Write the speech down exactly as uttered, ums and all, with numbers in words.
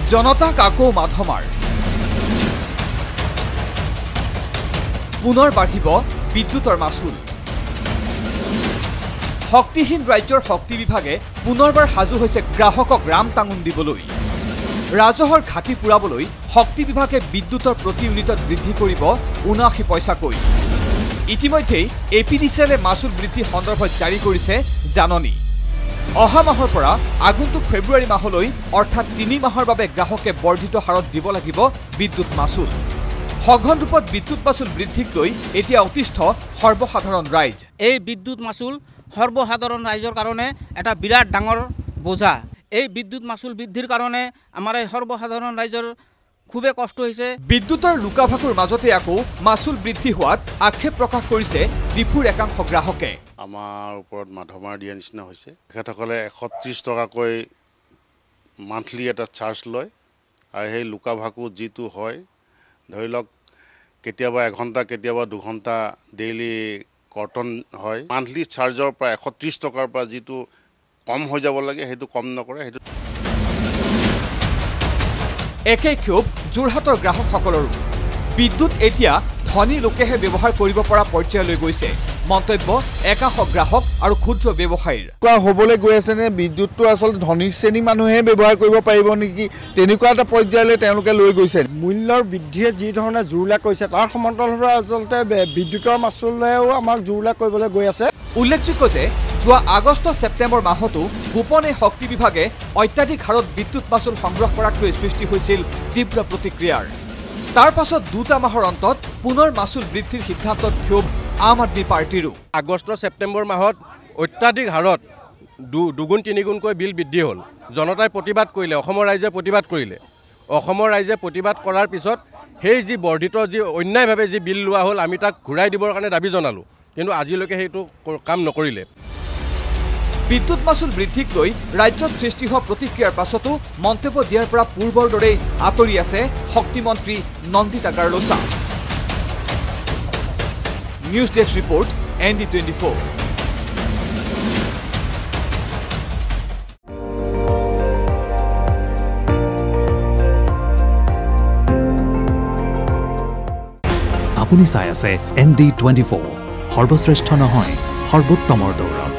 জনতাক আকৌ মাধমাৰ পুনৰ বাঢ়িব বিদ্যুতৰ মাচুল শক্তিহীন ৰাজ্যৰ শক্তি বিভাগে পুনৰবাৰ সাজু হৈছে গ্ৰাহকক ৰাম টাঙুন দিবলৈ ৰাজহৰ ঘাটি পুৰাবলৈ শক্তি বিভাগে বিদ্যুতৰ প্ৰতি ইউনিটত বৃদ্ধি কৰিব ঊনাশী পইচাকৈ ইতিমধ্যে এপিডিচিএলে মাচুল বৃদ্ধি সন্দৰ্ভত জাৰি কৰিছে জাননী অহা মাহৰ পৰা আগন্তুক ফেব্ৰুৱাৰী মাহলৈ অৰ্থাৎ তিনি মাহৰ বাবে গ্ৰাহকে বৰ্ধিত হাৰত দিব লাগিব বিদ্যুৎ মাচুল সঘন ৰূপত বিদ্যুৎ মাচুল বৃদ্ধিক লৈ এতিয়া অতিষ্ঠ সৰ্বসাধাৰণ ৰাইজ এই বিদ্যুৎ মাচুল সৰ্বসাধাৰণ ৰাইজৰ কাৰণে এটা বিৰাট ডাঙৰ বোজা এই বিদ্যুৎ মাচুল বৃদ্ধিৰ কাৰণে আমাৰ এই সৰ্বসাধাৰণ ৰাইজৰ খুবে কষ্ট হৈছে বিদ্যুতৰ লুকাভাকুৰ মাজতে আকৌ মাচুল বৃদ্ধি হোৱাত আক্ষেপ প্ৰকাশ কৰিছে ডিফুৰ একাংশ গ্ৰাহকে আমাৰ ওপৰত মাধমাৰ দিয়া নিচিনা হৈছে তেখেতসকলে এশ ত্ৰিছ টকাকৈ মান্থলি এটা চাৰ্জ লয় আৰু সেই লুকাভাকু যিটো হয় ধৰি লওক কেতিয়াবা এঘণ্টা কেতিয়াবা দুঘণ্টা ডেইলি কৰ্তন হয় মান্থলি চাৰ্জৰ পৰা এশ ত্ৰিছ টকাৰ পৰা যিটো কম হৈ যাব লাগে সেইটো কম নকৰে সেইটো একে ক্ষোভ যোৰহাটৰ গ্ৰাহকসকলৰো বিদ্যুৎ এতিয়া ধনী লোকেহে ব্যৱহাৰ কৰিব পৰা পৰ্যায়লৈ গৈছে মন্তব্য একাংশ গ্ৰাহক আৰু ক্ষুদ্ৰ ব্যৱসায়ীৰ কোৱা হ'বলৈ গৈ আছে নে বিদ্যুৎটো আচলতে ধনী শ্ৰেণী মানুহে ব্যৱহাৰ কৰিব পাৰিব নেকি তেনেকুৱা এটা পৰ্যায়লৈ তেওঁলোকে লৈ গৈছে মূল্যৰ বৃদ্ধিয়ে যি ধৰণে জোৰলাগ কৰিছে তাৰ সমান্তৰালভাৱে আচলতে বিদ্যুতৰ মাচুলেও আমাক জোৰলাগ কৰিবলৈ গৈ আছে উল্লেখযোগ্য যে যোৱা আগষ্ট ছেপ্টেম্বৰ মাহতো গোপনে শক্তি বিভাগে অত্যাধিক হাৰত বিদ্যুৎ মাচুল সংগ্ৰহ কৰাক লৈ সৃষ্টি হৈছিল তীব্ৰ প্ৰতিক্ৰিয়াৰ তাৰ পাছত দুটা মাহৰ অন্তত পুনৰ মাচুল বৃদ্ধিৰ সিদ্ধান্তত ক্ষোভ আম আদমি পাৰ্টিৰো আগষ্ট ছেপ্টেম্বৰ মাহত অত্যাধিক হাৰত দুগুণ তিনিগুণকৈ বিল বৃদ্ধি হ'ল জনতাই প্ৰতিবাদ কৰিলে অসমৰ ৰাইজে প্ৰতিবাদ কৰিলে অসমৰ ৰাইজে প্ৰতিবাদ কৰাৰ পিছত সেই যি বৰ্ধিত যি অন্যায়ভাৱে যি বিল লোৱা হ'ল আমি তাক ঘূৰাই দিবৰ কাৰণে দাবী জনালোঁ কিন্তু আজিলৈকে সেইটো কাম নকৰিলে বিদ্যুৎ মাচুল বৃদ্ধিক লৈ ৰাজ্যত সৃষ্টি হোৱা প্ৰতিক্ৰিয়াৰ পাছতো মন্তব্য দিয়াৰ পৰা পূৰ্বৰ দৰেই আঁতৰি আছে শক্তিমন্ত্ৰী Nandita Garlosa news desk report N D twenty four আপুনি চাই আছে এন ডি টুৱেণ্টি ফ'ৰ সৰ্বশ্ৰেষ্ঠ নহয় সৰ্বোত্তমৰ দৌৰ